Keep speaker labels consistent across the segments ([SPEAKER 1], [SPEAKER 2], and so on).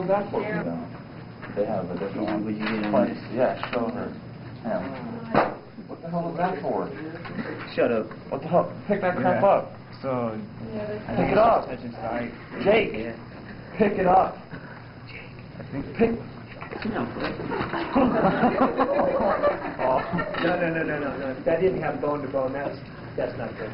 [SPEAKER 1] is that for? They have a different place. Yeah, show her. Yeah. What the hell was that for?
[SPEAKER 2] Shut up.
[SPEAKER 1] What the hell? Pick that crap up.
[SPEAKER 2] So,
[SPEAKER 1] Pick it up. Jake, pick it up.
[SPEAKER 2] I think
[SPEAKER 1] Pick.
[SPEAKER 2] No. No. That didn't have bone to bone. That's not good.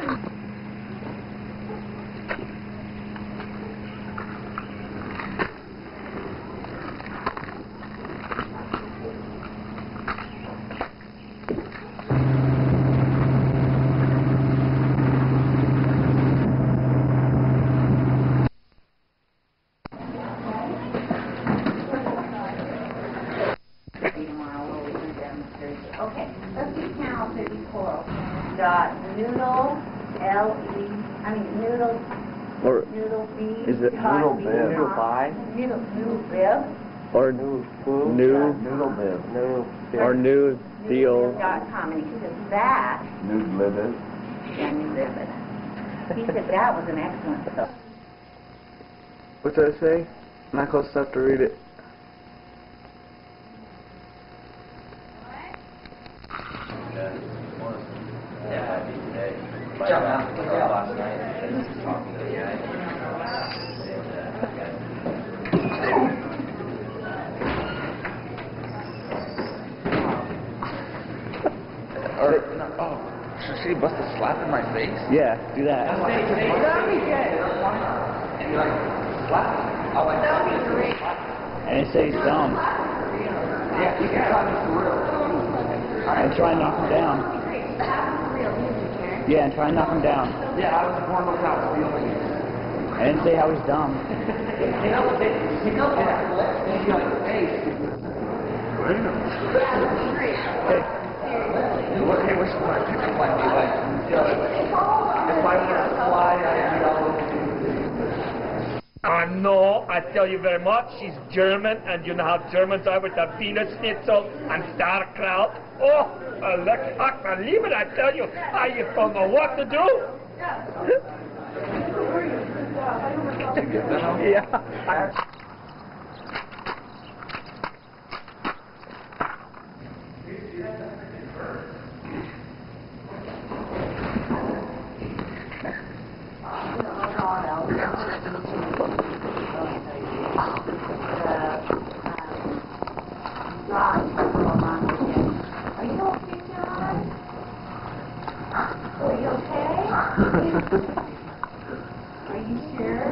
[SPEAKER 3] Okay, let's do Channel 34. Dot noodle noodle
[SPEAKER 4] Or
[SPEAKER 3] noodle B.
[SPEAKER 4] is it
[SPEAKER 1] Noodle bib?
[SPEAKER 3] Noodle bib.
[SPEAKER 4] or
[SPEAKER 1] New noodle bib.
[SPEAKER 4] or new deal?
[SPEAKER 3] .com, and he says that.
[SPEAKER 1] Nude livid.
[SPEAKER 3] Yeah, New Livid. He said that was an excellent stuff.
[SPEAKER 4] What's that say? Not close enough to read it.
[SPEAKER 1] Last night, talking to the guy. So she must have slapped in my face?
[SPEAKER 4] Yeah, do that.
[SPEAKER 1] And he like slapped me. I like that would be great.
[SPEAKER 4] And it says dumb.
[SPEAKER 1] Yeah, you can try this for real.
[SPEAKER 4] And try and knock him down. Yeah, and try and knock him down.
[SPEAKER 1] Yeah, I was born without feeling it.
[SPEAKER 4] I didn't say how he's dumb.
[SPEAKER 1] You know what they like, hey, what hey, what's my picture might be like? You know, if I wanted to fly, I'd be all over you.
[SPEAKER 5] No, I tell you very much, she's German, and you know how Germans are with the Wiener Schnitzel and sauerkraut. Oh, look, I leave it, I tell you, I just don't know what to do. Yeah.
[SPEAKER 3] Are you okay, John? Are you okay? Are you sure?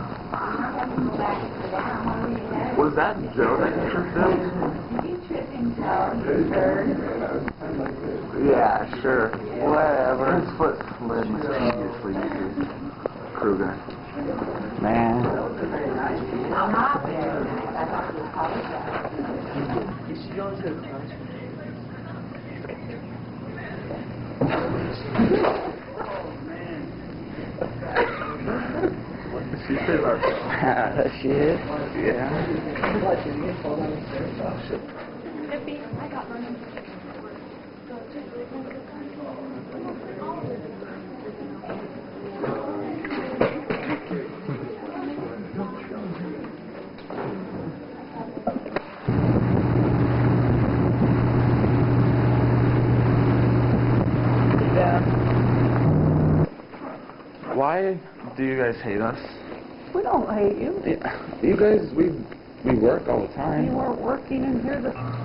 [SPEAKER 1] Was that Joe that you tripped him?
[SPEAKER 3] Did you trip him, Joe? You heard?
[SPEAKER 1] Yeah, sure. Whatever. His foot slid mysteriously, Kruger.
[SPEAKER 4] Man.
[SPEAKER 3] Not very nice. I thought you would probably that.
[SPEAKER 2] You should go into the country.
[SPEAKER 1] She said our
[SPEAKER 4] She is?
[SPEAKER 1] yeah.
[SPEAKER 6] I got running.
[SPEAKER 1] Why do you guys hate us?
[SPEAKER 7] We don't hate you.
[SPEAKER 1] Yeah, you guys, we work all the time.
[SPEAKER 7] You weren't working in here.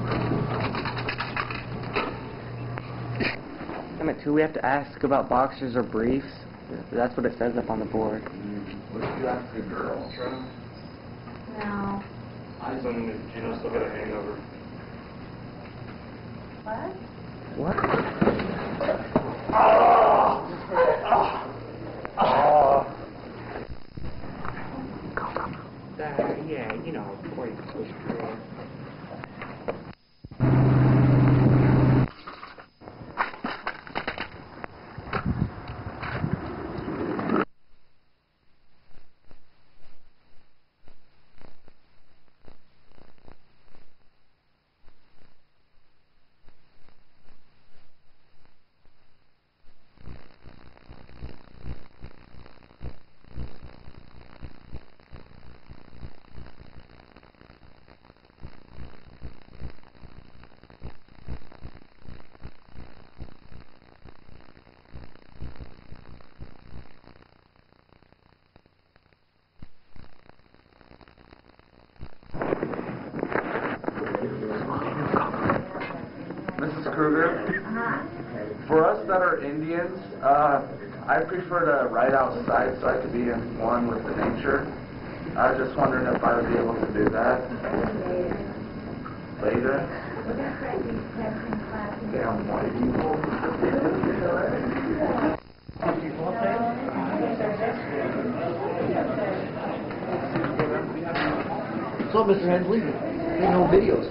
[SPEAKER 4] Number 2, we have to ask about boxers or briefs. That's what it says up on the board.
[SPEAKER 1] What if you ask a girl?
[SPEAKER 3] No.
[SPEAKER 5] I was wondering if Gino still got a hangover.
[SPEAKER 3] What?
[SPEAKER 2] Yeah, you know, before you push through.
[SPEAKER 1] Kruger.
[SPEAKER 3] Uh-huh.
[SPEAKER 1] For us that are Indians, I prefer to ride outside so I could be in one with the nature. I was just wondering if I would be able to do that later.
[SPEAKER 3] We're going to try these tests in class.
[SPEAKER 1] Damn white people.
[SPEAKER 2] So, Mr. Hensley, you know videos.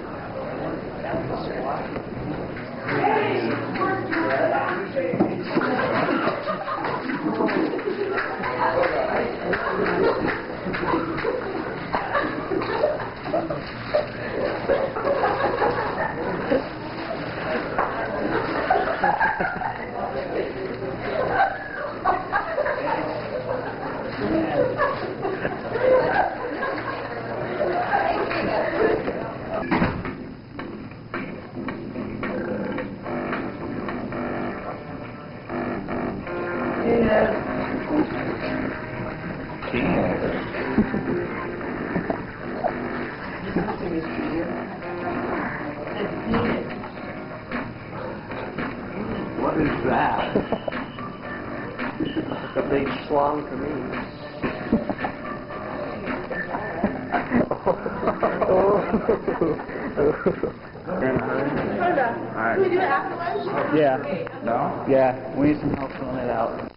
[SPEAKER 1] What is that?
[SPEAKER 4] It's a big schlong for me.
[SPEAKER 7] Can we do it after lunch?
[SPEAKER 4] Yeah.
[SPEAKER 1] No?
[SPEAKER 4] Yeah, we need some help filling it out.